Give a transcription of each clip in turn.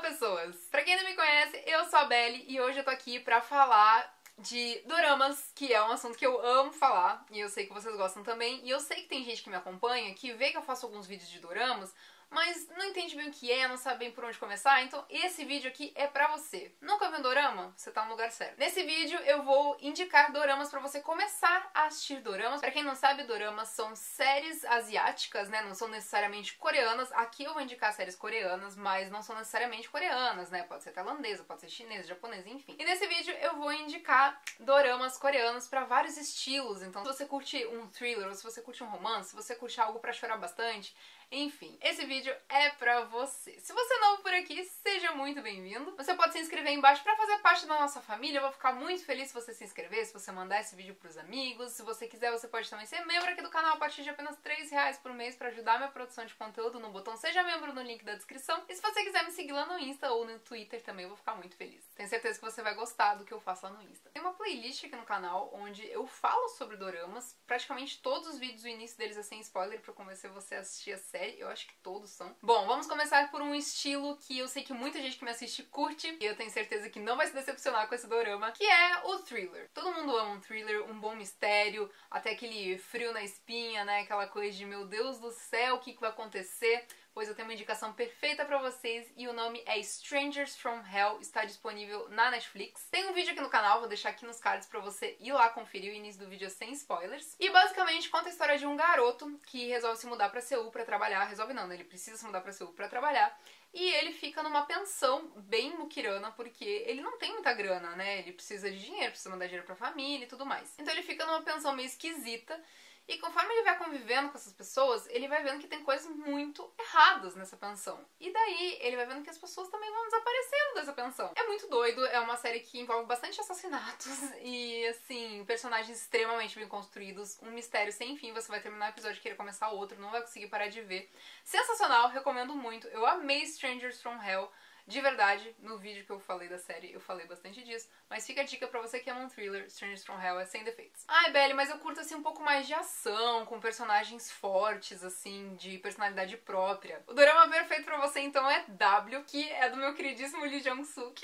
pessoas! Pra quem não me conhece, eu sou a Belly e hoje eu tô aqui pra falar de doramas, que é um assunto que eu amo falar e eu sei que vocês gostam também. E eu sei que tem gente que me acompanha, que vê que eu faço alguns vídeos de doramas, mas não entende bem o que é, não sabe bem por onde começar, então esse vídeo aqui é pra você. Nunca viu um dorama? Você tá no lugar certo. Nesse vídeo eu vou indicar doramas pra você começar a assistir doramas. Pra quem não sabe, doramas são séries asiáticas, né? Não são necessariamente coreanas. Aqui eu vou indicar séries coreanas, mas não são necessariamente coreanas, né? Pode ser tailandesa, pode ser chinesa, japonesa, enfim. E nesse vídeo eu vou indicar doramas coreanos pra vários estilos. Então, se você curte um thriller, ou se você curte um romance, se você curte algo pra chorar bastante, enfim, esse vídeo é pra você. Se você é novo por aqui, seja muito bem-vindo. Você pode se inscrever aí embaixo pra fazer parte da nossa família. Eu vou ficar muito feliz se você se inscrever, se você mandar esse vídeo pros amigos. Se você quiser, você pode também ser membro aqui do canal a partir de apenas R$3 por mês pra ajudar a minha produção de conteúdo no botão Seja Membro no link da descrição. E se você quiser me seguir lá no Insta ou no Twitter também, eu vou ficar muito feliz. Tenho certeza que você vai gostar do que eu faço lá no Insta. Tem uma playlist aqui no canal onde eu falo sobre doramas. Praticamente todos os vídeos, o início deles é sem spoiler pra convencer você a assistir a série. Eu acho que todos são. Bom, vamos começar por um estilo que eu sei que muita gente que me assiste curte, e eu tenho certeza que não vai se decepcionar com esse dorama, que é o thriller. Todo mundo ama um thriller, um bom mistério, até aquele frio na espinha, né? Aquela coisa de, meu Deus do céu, o que vai acontecer? Pois eu tenho uma indicação perfeita pra vocês e o nome é Strangers from Hell, está disponível na Netflix. Tem um vídeo aqui no canal, vou deixar aqui nos cards pra você ir lá conferir, o início do vídeo é sem spoilers. E basicamente conta a história de um garoto que resolve se mudar pra Seul pra trabalhar, resolve não, né? Ele precisa se mudar pra Seul pra trabalhar. E ele fica numa pensão bem muquirana, porque ele não tem muita grana, né? Ele precisa de dinheiro, precisa mandar dinheiro pra família e tudo mais. Então ele fica numa pensão meio esquisita. E conforme ele vai convivendo com essas pessoas, ele vai vendo que tem coisas muito erradas nessa pensão. E daí ele vai vendo que as pessoas também vão desaparecendo dessa pensão. É muito doido, é uma série que envolve bastante assassinatos e, assim, personagens extremamente bem construídos, um mistério sem fim. Você vai terminar o episódio e querer começar outro, não vai conseguir parar de ver. Sensacional, recomendo muito. Eu amei Strangers from Hell. De verdade, no vídeo que eu falei da série, eu falei bastante disso, mas fica a dica pra você que ama um thriller, Strangers from Hell é sem defeitos. Ai, Belly, mas eu curto, assim, um pouco mais de ação, com personagens fortes, assim, de personalidade própria. O dorama perfeito pra você, então, é W, que é do meu queridíssimo Lee Jong-suk.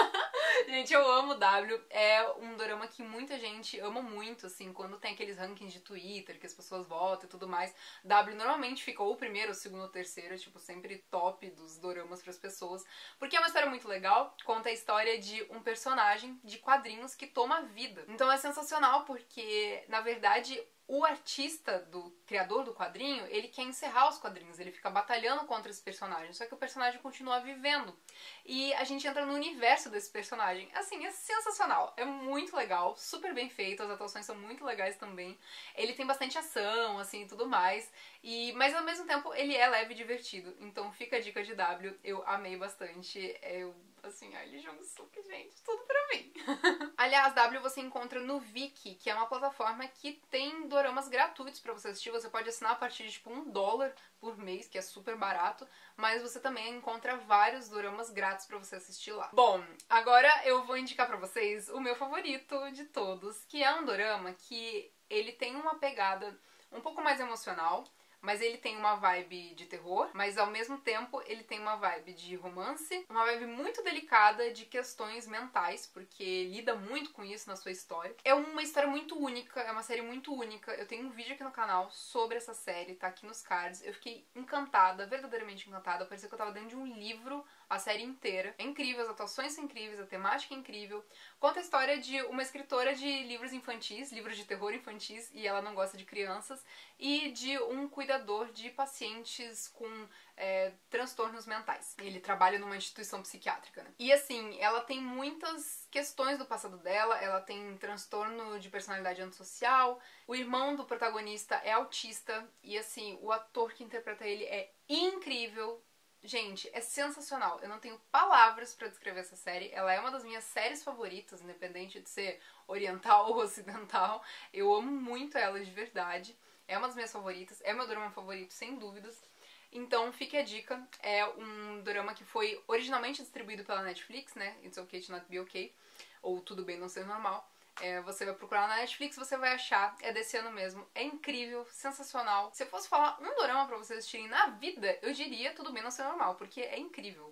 Gente, eu amo W, é um dorama que muita gente ama muito, assim, quando tem aqueles rankings de Twitter, que as pessoas votam e tudo mais. W normalmente fica ou o primeiro, o segundo ou o terceiro, tipo, sempre top dos doramas pras pessoas. Porque é uma história muito legal, conta a história de um personagem de quadrinhos que toma vida. Então é sensacional porque, na verdade, o artista, do criador do quadrinho, ele quer encerrar os quadrinhos, ele fica batalhando contra esse personagem, só que o personagem continua vivendo. E a gente entra no universo desse personagem. Assim, é sensacional, é muito legal, super bem feito, as atuações são muito legais também. Ele tem bastante ação, assim, e tudo mais, mas ao mesmo tempo ele é leve e divertido. Então fica a dica de W, eu amei bastante, assim, Lee Jong-suk, gente, tudo pra mim. Aliás, W você encontra no Viki, que é uma plataforma que tem doramas gratuitos pra você assistir. Você pode assinar a partir de tipo $1 por mês, que é super barato, mas você também encontra vários doramas grátis pra você assistir lá. Bom, agora eu vou indicar pra vocês o meu favorito de todos, que é um dorama que ele tem uma pegada um pouco mais emocional, mas ele tem uma vibe de terror, mas ao mesmo tempo ele tem uma vibe de romance, uma vibe muito delicada de questões mentais, porque lida muito com isso na sua história. É uma história muito única, é uma série muito única. Eu tenho um vídeo aqui no canal sobre essa série, tá aqui nos cards. Eu fiquei encantada, verdadeiramente encantada, parecia que eu tava dentro de um livro a série inteira. É incrível, as atuações são incríveis, a temática é incrível. Conta a história de uma escritora de livros infantis, livros de terror infantis, e ela não gosta de crianças, e de um cuidador de pacientes com transtornos mentais. Ele trabalha numa instituição psiquiátrica, né? E assim, ela tem muitas questões do passado dela, ela tem transtorno de personalidade antissocial, o irmão do protagonista é autista, e assim, o ator que interpreta ele é incrível. Gente, é sensacional. Eu não tenho palavras pra descrever essa série. Ela é uma das minhas séries favoritas, independente de ser oriental ou ocidental. Eu amo muito ela de verdade. É uma das minhas favoritas. É meu dorama favorito, sem dúvidas. Então, fique a dica. É um dorama que foi originalmente distribuído pela Netflix, né? It's Okay to Not Be Okay. Ou Tudo Bem Não Ser Normal. Você vai procurar na Netflix, você vai achar, é desse ano mesmo, é incrível, sensacional. Se eu fosse falar um dorama pra vocês assistirem na vida, eu diria Tudo Bem Não Ser Normal, porque é incrível.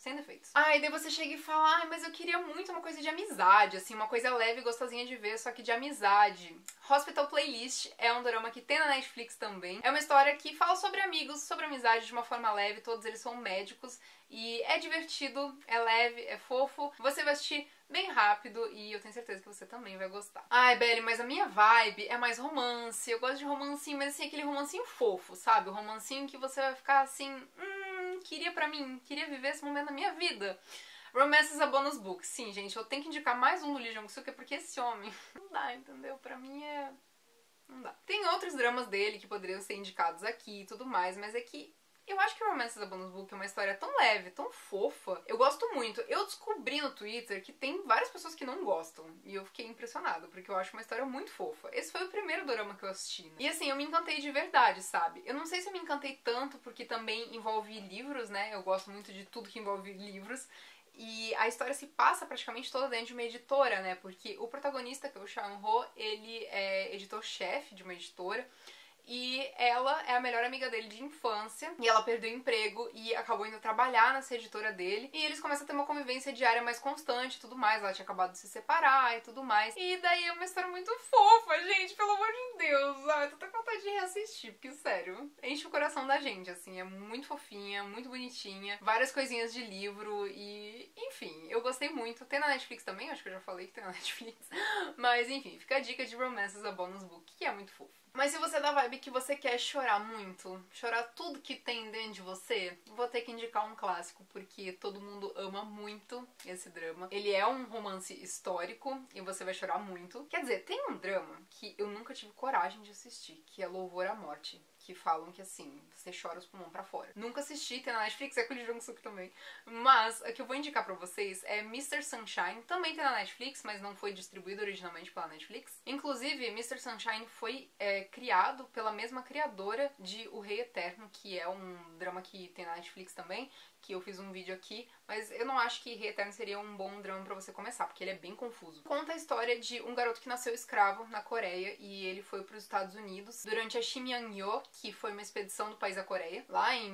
sem defeitos. Ah, e daí você chega e fala, mas eu queria muito uma coisa de amizade, assim, uma coisa leve e gostosinha de ver, só que de amizade. Hospital Playlist é um dorama que tem na Netflix também. É uma história que fala sobre amigos, sobre amizade de uma forma leve, todos eles são médicos e é divertido, é leve, é fofo. Você vai assistir bem rápido e eu tenho certeza que você também vai gostar. Ai, Belly, mas a minha vibe é mais romance. Eu gosto de romancinho, mas assim, aquele romancinho fofo, sabe? O romancinho que você vai ficar assim, queria pra mim, queria viver esse momento na minha vida. Romance is a Bonus Book. Sim, gente, eu tenho que indicar mais um do Lee Jong-suk, porque esse homem não dá, entendeu? Pra mim não dá. Tem outros dramas dele que poderiam ser indicados aqui e tudo mais, mas é que eu acho que Romance is a Bonus Book é uma história tão leve, tão fofa. Eu gosto muito. Eu descobri no Twitter que tem várias pessoas que não gostam. E eu fiquei impressionada, porque eu acho uma história muito fofa. Esse foi o primeiro dorama que eu assisti, né? E assim, eu me encantei de verdade, sabe? Eu não sei se eu me encantei tanto porque também envolve livros, né? Eu gosto muito de tudo que envolve livros. E a história se passa praticamente toda dentro de uma editora, né? Porque o protagonista, que é o Chan-ho, ele é editor-chefe de uma editora. E ela é a melhor amiga dele de infância. E ela perdeu o emprego e acabou indo trabalhar nessa editora dele. E eles começam a ter uma convivência diária mais constante e tudo mais. Ela tinha acabado de se separar e tudo mais. E daí é uma história muito fofa, gente. Pelo amor de Deus. Ai, tô até com vontade de reassistir. Porque, sério, enche o coração da gente, assim. É muito fofinha, muito bonitinha. Várias coisinhas de livro e... Enfim, eu gostei muito. Tem na Netflix também. Acho que eu já falei que tem na Netflix. Mas, enfim, fica a dica de Romance is a Bonus Book, que é muito fofo. Mas se você é da vibe que você quer chorar muito, chorar tudo que tem dentro de você, vou ter que indicar um clássico, porque todo mundo ama muito esse drama. Ele é um romance histórico e você vai chorar muito. Quer dizer, tem um drama que eu nunca tive coragem de assistir, que é Louvor à Morte. Que falam que, assim, você chora os pulmões pra fora. Nunca assisti, tem na Netflix, é com o Lee Jong-suk também. Mas o que eu vou indicar pra vocês é Mr. Sunshine. Também tem na Netflix, mas não foi distribuído originalmente pela Netflix. Inclusive, Mr. Sunshine foi criado pela mesma criadora de O Rei Eterno, que é um drama que tem na Netflix também, que eu fiz um vídeo aqui, mas eu não acho que Rei Eterno seria um bom drama pra você começar, porque ele é bem confuso. Conta a história de um garoto que nasceu escravo na Coreia e ele foi pros Estados Unidos durante a Shimyeong-yo, que foi uma expedição do país da Coreia, lá em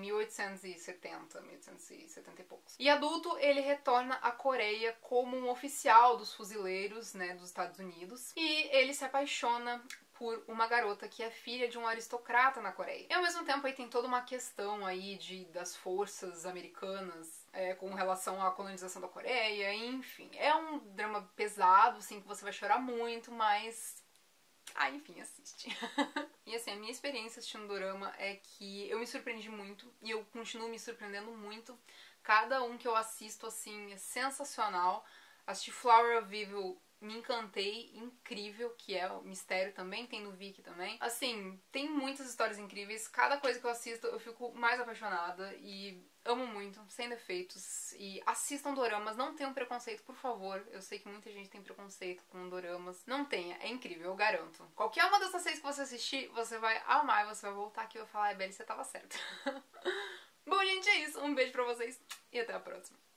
1870 e poucos. E adulto, ele retorna à Coreia como um oficial dos fuzileiros, né, dos Estados Unidos, e ele se apaixona por uma garota que é filha de um aristocrata na Coreia. E ao mesmo tempo aí tem toda uma questão aí das forças americanas com relação à colonização da Coreia, enfim. É um drama pesado, assim, que você vai chorar muito, mas... enfim, assiste. E assim, a minha experiência assistindo dorama é que eu me surpreendi muito e eu continuo me surpreendendo muito. Cada um que eu assisto, assim, é sensacional. Assisti Flower of Evil, me encantei, incrível, que é o Mistério também, tem no Viki também. Assim, tem muitas histórias incríveis, cada coisa que eu assisto eu fico mais apaixonada e amo muito, sem defeitos. E assistam doramas, não tenham preconceito, por favor. Eu sei que muita gente tem preconceito com doramas. Não tenha, é incrível, eu garanto. Qualquer uma dessas 6 que você assistir, você vai amar e você vai voltar aqui e vai falar, Belly, você tava certa. Bom, gente, é isso. Um beijo pra vocês e até a próxima.